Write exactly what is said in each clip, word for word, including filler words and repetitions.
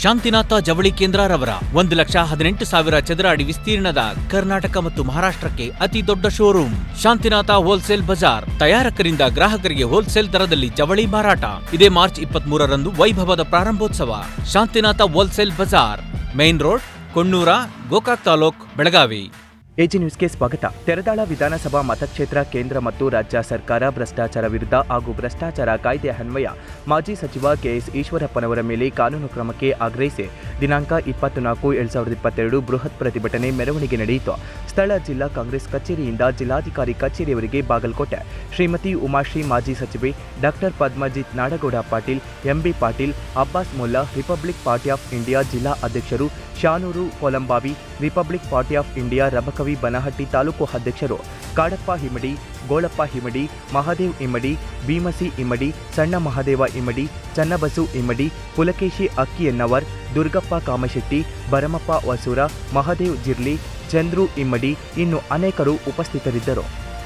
ಶಾಂತಿನಾಥ ಜವಳಿ ಕೇಂದ್ರರವರ ಒಂದು ಲಕ್ಷ ಹದಿನೆಂಟು ಸಾವಿರ ಚದರ ಅಡಿ ವಿಸ್ತೀರ್ಣದ ಕರ್ನಾಟಕ ಮತ್ತು ಮಹಾರಾಷ್ಟ್ರಕ್ಕೆ ಅತಿ ದೊಡ್ಡ ಶೋರೂಮ್ ಶಾಂತಿನಾಥ ಹೋಲ್ಸೇಲ್ ಬಜಾರ್. ತಯಾರಕರಿಂದ ಗ್ರಾಹಕರಿಗೆ ಹೋಲ್ಸೇಲ್ ದರದಲ್ಲಿ ಜವಳಿ ಮಾರಾಟ. ಇದೇ ಮಾರ್ಚ್ ಇಪ್ಪತ್ಮೂರರಂದು ವೈಭವದ ಪ್ರಾರಂಭೋತ್ಸವ. ಶಾಂತಿನಾಥ ಹೋಲ್ಸೇಲ್ ಬಜಾರ್, main road, Konnur, Gokak taluk, Belagavi. AG ನ್ಯೂಸ್ಗೆ ಸ್ವಾಗತ. ತೆರದಾಳ ವಿಧಾನಸಭಾ ಮತಕ್ಷೇತ್ರ ಕೇಂದ್ರ ಮತ್ತು ರಾಜ್ಯ ಸರ್ಕಾರ ಭ್ರಷ್ಟಾಚಾರ ವಿರುದ್ಧ ಹಾಗೂ ಭ್ರಷ್ಟಾಚಾರ ಕಾಯ್ದೆ ಅನ್ವಯ ಮಾಜಿ ಸಚಿವ ಕೆಎಸ್ ಈಶ್ವರಪ್ಪನವರ ಮೇಲೆ ಕಾನೂನು ಕ್ರಮಕ್ಕೆ ಆಗ್ರಹಿಸಿ ದಿನಾಂಕ ಇಪ್ಪತ್ನಾಲ್ಕು ಎರಡ್ ಸಾವಿರದ ಇಪ್ಪತ್ತೆರಡು ಬೃಹತ್ ಪ್ರತಿಭಟನೆ ಮೆರವಣಿಗೆ ನಡೆಯಿತು. ಸ್ಥಳ ಜಿಲ್ಲಾ ಕಾಂಗ್ರೆಸ್ ಕಚೇರಿಯಿಂದ ಜಿಲ್ಲಾಧಿಕಾರಿ ಕಚೇರಿಯವರೆಗೆ ಬಾಗಲಕೋಟೆ. ಶ್ರೀಮತಿ ಉಮಾಶ್ರೀ, ಮಾಜಿ ಸಚಿವೆ doctor Padmajit Nadagouda Patil, MB Patil, Abbas Mulla, Republic Party of India ಜಿಲ್ಲಾ ಅಧ್ಯಕ್ಷರು Shanur Kolambavi, Republic Party of India Rabakavi Banahatti taluk ಅಧ್ಯಕ್ಷರು ಕಾಡಪ್ಪ ಹಿಮಡಿ, ಗೋಳಪ್ಪ ಹಿಮಡಿ, ಮಹಾದೇವ್ ಇಮ್ಮಡಿ, ಭೀಮಸಿ ಇಮ್ಮಡಿ, ಸಣ್ಣ ಮಹಾದೇವ ಇಮ್ಮಡಿ, ಚನ್ನಬಸು ಇಮ್ಮಡಿ, ಪುಲಕೇಶಿ ಅಕ್ಕಿಯನ್ನವರ್, ದುರ್ಗಪ್ಪ ಕಾಮಶೆಟ್ಟಿ, ಭರಮಪ್ಪ ವಸೂರ, ಮಹಾದೇವ್ ಜಿರ್ಲಿ, ಚಂದ್ರು ಇಮ್ಮಡಿ ಇನ್ನು ಅನೇಕರು ಉಪಸ್ಥಿತರಿದ್ದರು.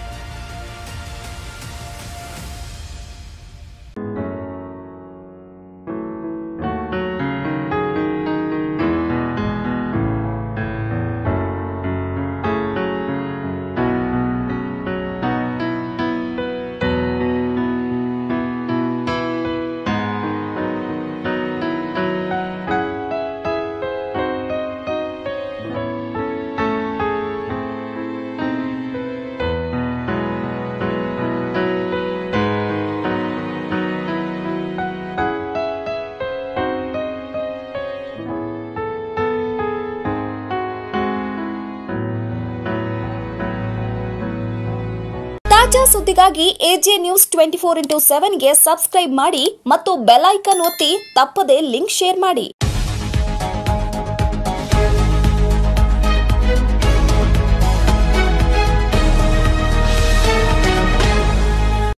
ತಾಜಾ ಸುದ್ದಿಗಾಗಿ AJ news twenty four into ಸೆವೆನ್ಗೆ ಸಬ್ಸ್ಕ್ರೈಬ್ ಮಾಡಿ ಮತ್ತು ಬೆಲ್ ಐಕಾನ್ ಒತ್ತಿ ತಪ್ಪದೇ ಲಿಂಕ್ ಶೇರ್ ಮಾಡಿ.